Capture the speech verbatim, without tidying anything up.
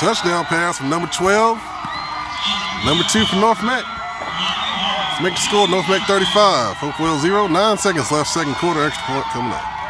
Touchdown pass from number twelve. Number two for North Meck. Let's make the score. North Meck thirty-five. Hopewell zero. Nine seconds left. Second quarter. Extra point coming up.